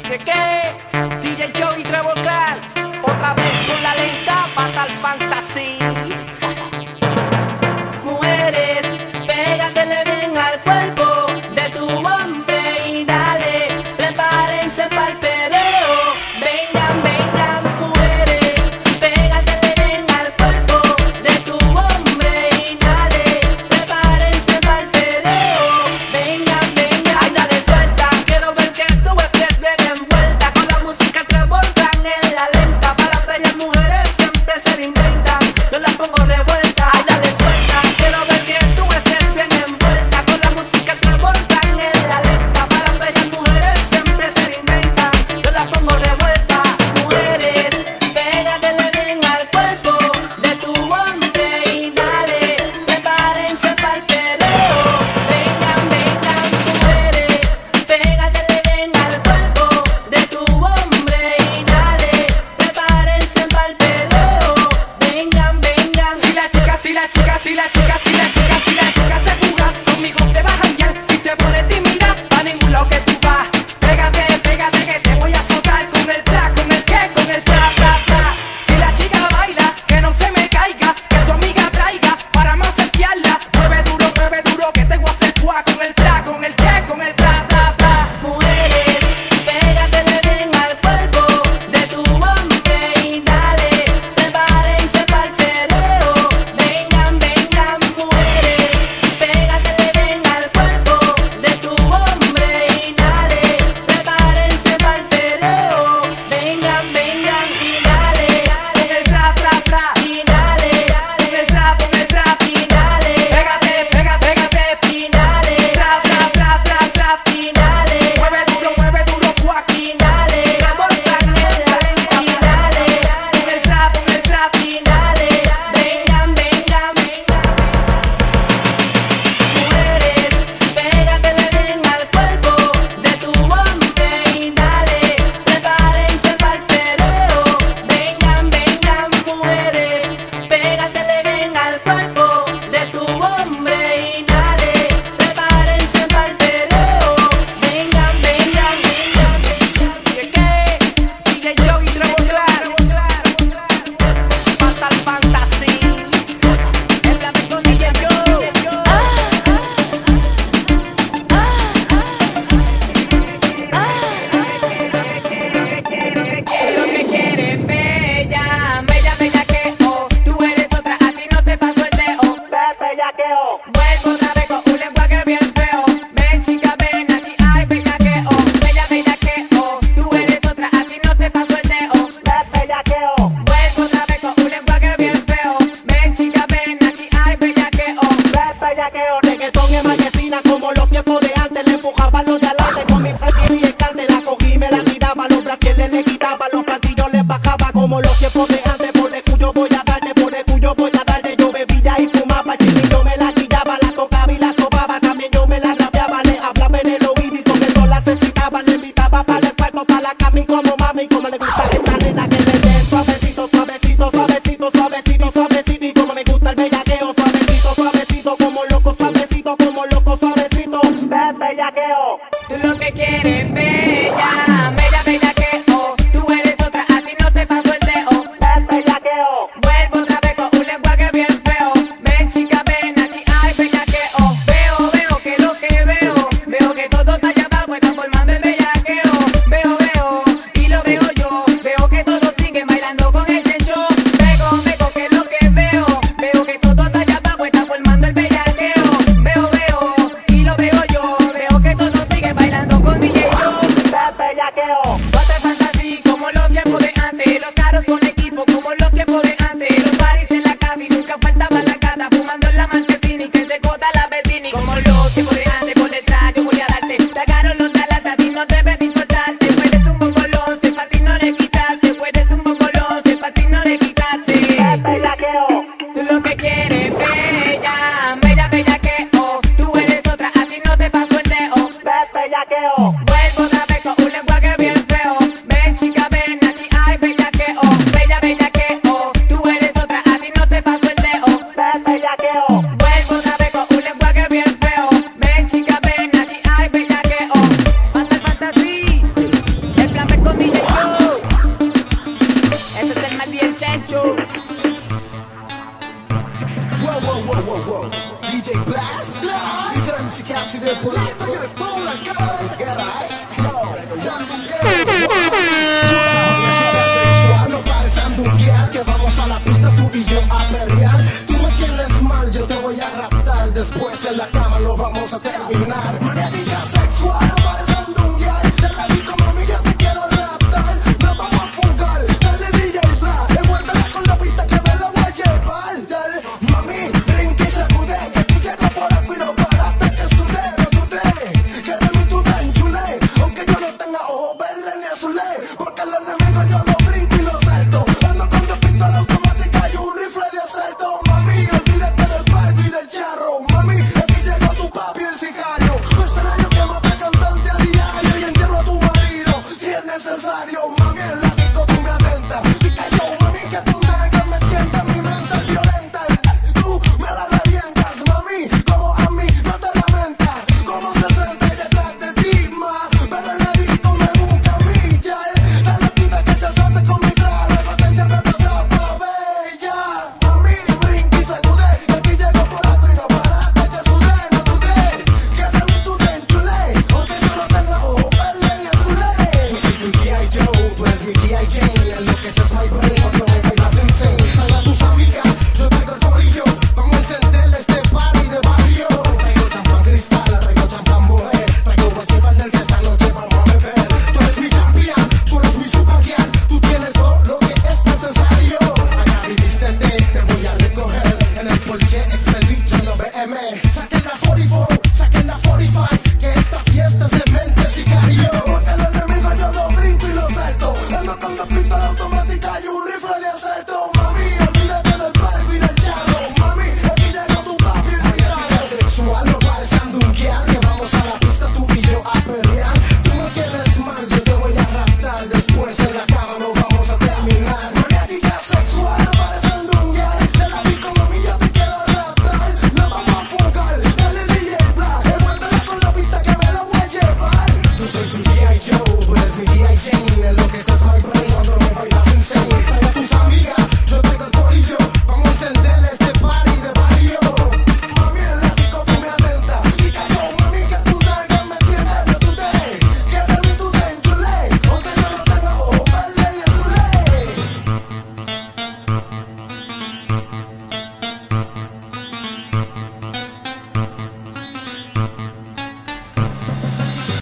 ¿Qué? DJ Joey Trevor Clark, otra vez con la lenta Fatal Fantasy. Mujeres, pégatele bien al cuerpo de tu hombre y dale, prepárense para el perreo. Vengan, vengan, mujeres, pégatele bien al cuerpo de tu hombre y dale, prepárense para el perreo. Vengan, vengan, ay dale suelta, quiero ver que tú estés bien envuelta con la música que volcan en la lenta. Para bellas mujeres siempre se le inventan, yo las pongo revuelta. Ay dale suelta, quiero ver que tú estés bien envuelta con la música que volcan en la lenta. Para bellas mujeres siempre se le inventan, yo las pongo revuelta. Mujeres, pégatele bien al cuerpo de tu hombre y dale, prepárense para el perreo. Vengan, vengan, mujeres, pégatele bien al cuerpo de tu hombre y dale, prepárense para el perreo. Vengan, vengan. Si la chica, si la chica, si la chica, si la chica, si la chica se fuga, conmigo se va a janguear. Si se pone tímida, pa' ningún lado que tú vas. Pégate, pégate que te voy a azotar con el tra, con el que, con el tra, tra, tra. Si la chica baila, que no se me caiga, que su amiga traiga para más setearla. Mueve duro que te voy a hacer fuá con el tra, con el que, con el tra, tra, tra. Mujeres, pégatele bien al cuerpo de tu hombre y dale, prepárense para el perreo. Vengan, vengan, mujeres, pégatele bien al cuerpo de tu hombre y dale, prepárense para el perreo. Vengan, vengan y dale, con el tra, tra, tra, y dale, con el tra, y dale. Pégate, pégate, pégate, y dale, tra, tra, tra, tra, tra, y dale. Mueve duro, fuá, y dale. Revolcan en la lenta, y dale, con el tra, y dale. Vengan, vengan, mujeres, pégatele bien al cuerpo de tu hombre y dale, prepárense para el perreo. Vengan, vengan, mujeres, pégatele bien al cuerpo de tu hombre y dale, prepárense para el perreo. Vengan, vengan, ¿Qué? DJ Joey Trevor Clark, Fatal Fantasy, el amigo DJ Joe. Lo que quieres, bella, bella, bella que oh, tú eres otra, a ti no te paso el dedo. Bella que oh, vuelvo otra vez con un lenguaje bien feo. Ven chica, ven aquí, ay bella que oh, bella, bella que oh, tú eres otra, a ti no te paso el dedo. Bella que oh, vuelvo otra vez con un lenguaje bien feo. Ven chica, ven aquí, ay bella que oh, bella que oh. Reggaetón en marquesina como los tiempos de antes. Le empujaba los de adelante con mi sexy y escante. La cogí, me la tiraba, los braqueles le quitaba, los plantillos les bajaba como los tiempos de antes. Por el cuyo voy a darte, por el cuyo voy a darte. Yo bebía y fumaba, yo me la guillaba, la tocaba y la sobaba. También yo me la rapeaba, le hablaba en el oído y con eso la necesitaba. Le invitaba para el cuarto, para la cama y como mami, como le gusta a esta nena que le dé suavecito, suavecito, suavecito, suavecito, suavecito. Y como me gusta el bellaqueo, suavecito, suavecito, como loco, suavecito, bellaqueo. Tú lo que quieres, bella, bella, bella que oh, tú eres otra, a ti no te paso el dedo. Bellaqueo. Vuelvo otra vez con un lenguaje bien feo. Ven chica, ven aquí, ay bella que oh. Veo que lo que veo que todo está allá abajo, está formando el bellaqueo. Veo, y lo veo yo, veo que todos siguen bailando con el techo. Veo que lo que veo que todo está allá abajo, está formando el bellaqueo. Veo, y lo veo yo, veo que todos siguen bailando con DJ Joe. Bellaqueo. Fatal Fantasy como los tiempos de antes, los caros con equipo como los tiempos de antes, los paris en la casa y nunca faltaba la gata fumando en la marquesina y que se cota la vecina. Como los tiempos de antes, por detrás yo voy a darte, sacaron los talatas, a ti no debe de importarte. Puedes un bocolón, si pa' ti no le quitaste, puedes un bocolón, si pa' ti no le quitaste. Bellaqueo. Tú lo que quieres, bella, bella, bella que oh, tú eres otra, a ti no te paso el dedo. Bellaqueo. Vuelvo otra vez con un lenguaje bien feo. Ven chica, ven aquí, ay bella que oh, bella, bella que oh, tú eres otra, a ti no te paso el dedo. Bellaqueo. Vuelvo otra vez con un lenguaje bien feo. Ven chica, ven aquí, ay bella que oh. Fatal Fantasy, el plan guerra, sexual, no pares a andunguear, que vamos a la pista tú y yo a perrear. Tú me tienes mal, yo te voy a raptar, después en la cama lo vamos a terminar.